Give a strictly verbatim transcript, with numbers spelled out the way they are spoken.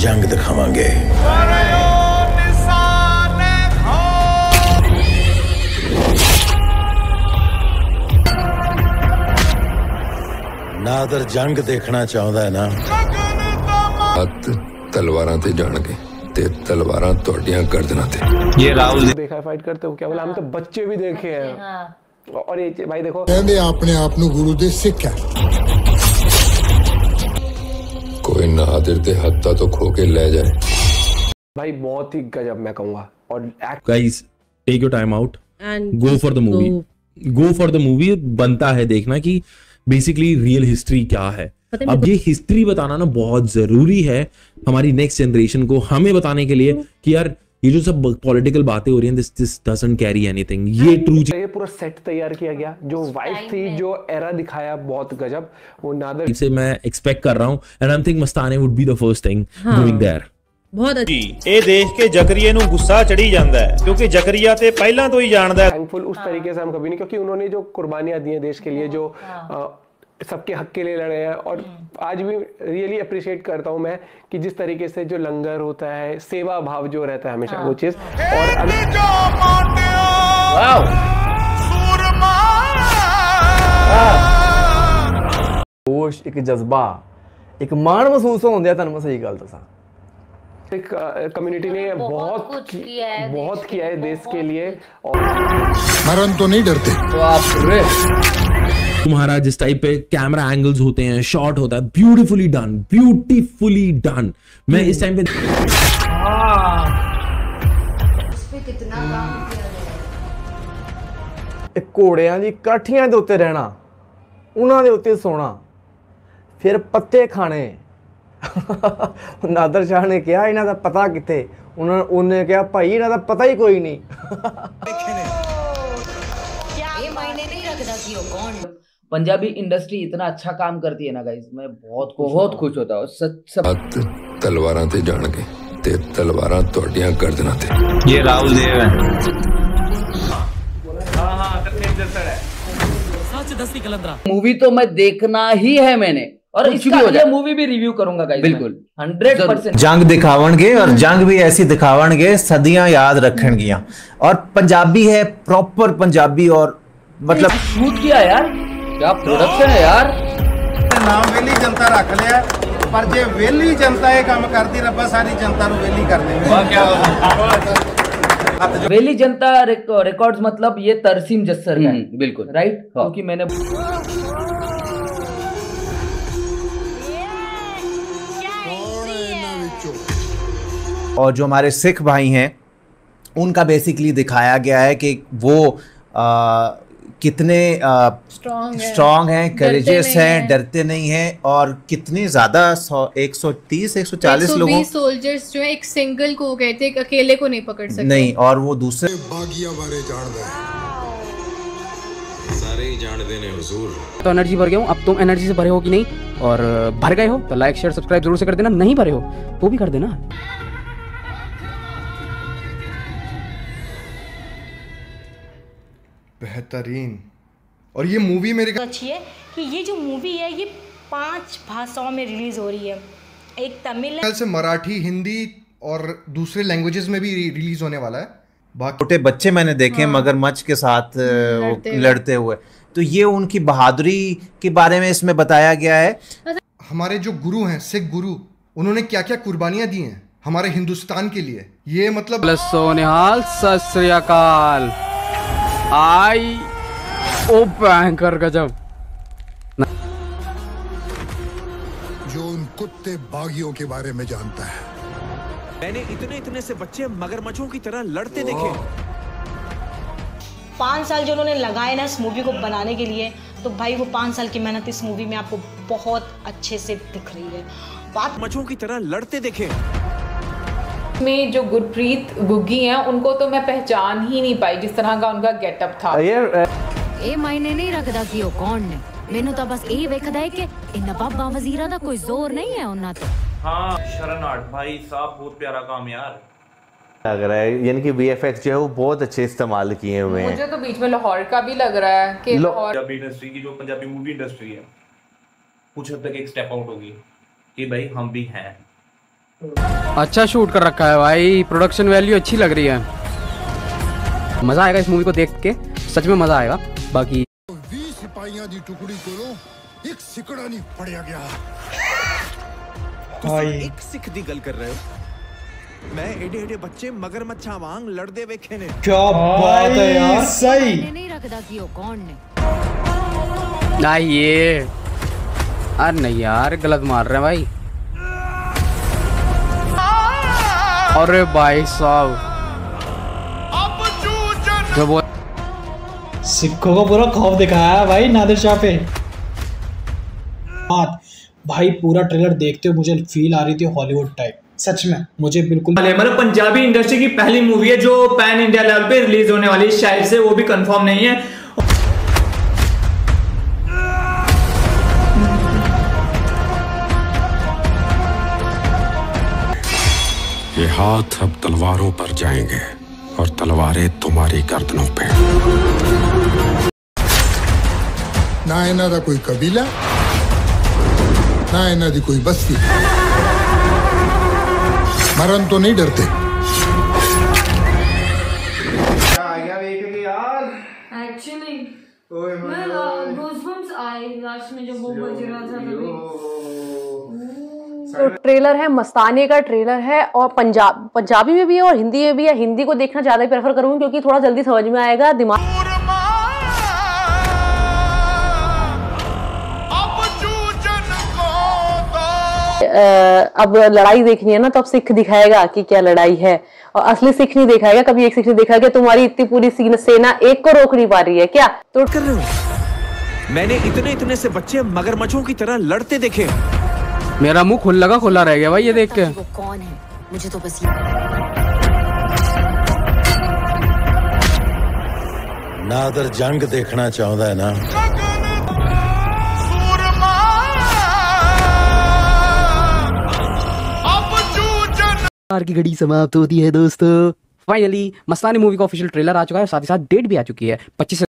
जंग दिखावांगे। नादर जंग देखना चाहता है ना। हथ तलवारां ते जाणगे ते तलवारां तोड़ियां गर्दनां ते। ये राहुल देखा है फाइट करते हो क्या बोला, हम तो बच्चे भी देखे हैं। हाँ। और ये भाई देखो कहंदे अपने आप नूं गुरु दे सिख है। कोई नादिर दे हत्था तो खो के ले जाए भाई, बहुत ही गजब मैं कहूँगा। और guys take your time out and go for the movie, go for the movie. बनता है देखना कि बेसिकली रियल हिस्ट्री क्या है। अब ये हिस्ट्री बताना ना बहुत जरूरी है हमारी नेक्स्ट जनरेशन को, हमें बताने के लिए कि यार ये जो सब पॉलिटिकल बातें हो रही हैं, this this doesn't carry anything. ये ट्रू, ये पूरा सेट तैयार किया गया, जो वाइफ थी, जो एरा दिखाया, बहुत गजब। वो नादर से मैं एक्सपेक्ट कर रहा हूं and I think Mastaney would be the first thing doing there. बहुत अच्छी ਇਹ ਦੇਖ ਕੇ ਜਕਰੀਏ ਨੂੰ ਗੁੱਸਾ ਚੜੀ ਜਾਂਦਾ ਹੈ क्योंकि जकरिया ਤੇ ਪਹਿਲਾਂ ਤੋਂ ਹੀ ਜਾਣਦਾ ਹੈ। थैंकफुल उस तरीके से हम कभी नहीं, क्योंकि उन्होंने जो कुर्बानियां दी हैं देश के लिए, जो सबके हक के लिए लड़े हैं। और आज भी रियली अप्रिशिएट करता हूं मैं कि जिस तरीके से जो लंगर होता है, सेवा भाव जो रहता है हमेशा, वो चीज। जोश, एक जज्बा, एक मान महसूस होता है। तुहानू मैं सही गल दसां, कम्युनिटी ने बहुत बहुत किया है, बहुत किया है देश के लिए। और मरण तो नहीं डरते। तुम्हारा जिस टाइप पे कैमरा एंगल्स होते हैं, शॉट होता है, ब्यूटीफुली डन, ब्यूटीफुली डन। मैं इस टाइम पे कितना काम किया है। घोड़ियां दी काठियां दे उत्ते रहना, उन्हां दे उत्ते सोना, फिर पत्ते खाने। नादर शाह ने कहा इन्हां दा पता किथे, उन्होंने उन्हें कहा भाई इन्हां दा पता ही कोई नहीं। ये मायने नहीं रखता कि वो कौन। पंजाबी इंडस्ट्री इतना अच्छा काम करती है ना गाइस, मैं बहुत बहुत खुश होता हूँ। सच सब हथ तलवारां ते जाणगे ते तलवारां तोड़ियां गर्दनां ते। ये राहुल देव है। हाँ हाँ तरसेम जसड़ है। सच दसी कलंदरा मूवी तो मैं देखना ही है मैंने, और इसका ये मूवी भी रिव्यू करूंगा गाइस। बिल्कुल हंड्रेड परसेंट। जंग दिखावणगे और जंग भी ऐसी दिखावणगे सदियां याद रखणगियां। और पंजाबी है, प्रॉपर पंजाबी। और मतलब शूट किया यार, क्या प्रोडक्शन है यार। नाम वेली जनता रख लिया, पर जे वेली जनता ये काम करती, रब्बा सारी जनता नु वेली कर दे। वाह क्या बात। वेली जनता रिकॉर्ड्स मतलब ये तरसीम जस्सर का है। बिल्कुल राइट, क्योंकि मैंने और जो हमारे सिख भाई हैं उनका बेसिकली दिखाया गया है कि वो आ, कितने स्ट्रॉन्ग हैं, करेजियस हैं, डरते नहीं हैं। और कितने ज्यादा एक सौ तीस एक सौ चालीस लोगों सोल्जर्स जो है एक सिंगल को गए थे, अकेले को नहीं पकड़ सकते। नहीं, और वो दूसरे बागिया बारे जान दे, सारे ही जान देने हुजूर। तो एनर्जी भर गया हूँ, अब तुम एनर्जी से भरे हो कि नहीं, और भर गए हो तो लाइक शेयर सब्सक्राइब जरूर से कर देना, नहीं भरे हो तो भी कर देना। बेहतरीन। और ये मूवी मेरे को अच्छी है कि ये जो मूवी है ये पांच भाषाओं में रिलीज हो रही है। एक तमिल है, से मराठी, हिंदी और दूसरे लैंग्वेजेस में भी रिलीज होने वाला है। छोटे बच्चे मैंने देखे हाँ। मगरमच्छ के साथ लड़ते, लड़ते हुए, तो ये उनकी बहादुरी के बारे में इसमें बताया गया है। हमारे जो गुरु हैं, सिख गुरु, उन्होंने क्या क्या कुर्बानियां दी हैं हमारे हिंदुस्तान के लिए। ये मतलब सोनिहाल सत श्री अकाल। आई ओ भयंकर गजब। जो उन कुत्ते बागियों के बारे में जानता है। मैंने इतने इतने से बच्चे मगरमच्छों की तरह लड़ते देखे। पाँच साल जो उन्होंने लगाए ना इस मूवी को बनाने के लिए, तो भाई वो पाँच साल की मेहनत इस मूवी में आपको बहुत अच्छे से दिख रही है। बात मच्छों की तरह लड़ते देखे। में जो गुरप्रीत गुग्गी हैं उनको तो मैं पहचान ही नहीं पाई, जिस तरह का उनका गेटअप था। ये मायने नहीं रखता कि वो कौन है, मैनू तो बस यही वेखदा है कि इन बाबा वजीरा दा कोई जोर नहीं है उन्हां ते। हाँ शरण आर्ट भाई साहब बहुत प्यारा काम यार लग रहा है, यानी कि वीएफएक्स जो है वो बहुत अच्छे इस्तेमाल किए हुए हैं। मुझे तो बीच में लाहौर का भी लग रहा है कि लाहौर पंजाबी इंडस्ट्री की, जो पंजाबी मूवी इंडस्ट्री है, कुछ हद तक एक स्टेप आउट होगी कि भाई हम भी हैं, अच्छा शूट कर रखा है भाई, प्रोडक्शन वैल्यू अच्छी लग रही है। मजा आएगा इस मूवी को देख के, सच में मजा आएगा। बाकी सिपाहियां दी टुकड़ी को एक सिकड़ा नहीं पड़िया गया भाई। एक सिख दी गल कर रहे हो, मैं एडे एडे बच्चे मगरमच्छा वांग लड़दे वेखे ने। क्या बात है यार, सही नहीं रखदा कि वो कौन ने। ना ये अरे नहीं यार, गलत मार रहे हैं भाई। अरे भाई साहब जो वो सिखों को पूरा खौफ दिखाया है भाई नादिर शाह पे। बात भाई पूरा ट्रेलर देखते हो मुझे फील आ रही थी हॉलीवुड टाइप, सच में मुझे बिल्कुल। मतलब पंजाबी इंडस्ट्री की पहली मूवी है जो पैन इंडिया लेवल पे रिलीज होने वाली है, शायद से वो भी कंफर्म नहीं है। ये हाथ अब तलवारों पर जाएंगे और तलवारें तुम्हारी गर्दनों पे। ना इन्हां दा कोई कबीला, ना इन्हां दी कोई बस्ती, मरण तो नहीं डरते। एक्चुअली मैं गूज़बम्प्स आए लास्ट में जब वो बज रहा था तभी। तो ट्रेलर है, मस्ताने का ट्रेलर है और पंजाब पंजाबी में भी है और हिंदी में भी है। हिंदी को देखना ज्यादा प्रेफर करूंगी क्योंकि थोड़ा जल्दी समझ में आएगा। दिमाग अब लड़ाई देखनी है ना, तो अब सिख दिखाएगा कि क्या लड़ाई है, और असली सिख नहीं दिखाएगा। कभी एक सिख नहीं दिखाएगा तुम्हारी इतनी पूरी सेना एक को रोक नहीं पा रही है क्या। तो कर रहे हो, मैंने इतने इतने से बच्चे मगरमच्छों की तरह लड़ते देखे। मेरा मुंह खुला का खुला रह गया भाई ये देख के। वो कौन है मुझे तो बस नादर जंग देखना चाहता है ना। की घड़ी समाप्त होती है दोस्तों। फाइनली मस्तानी मूवी का ऑफिशियल ट्रेलर आ चुका है, साथ ही साथ डेट भी आ चुकी है पच्चीस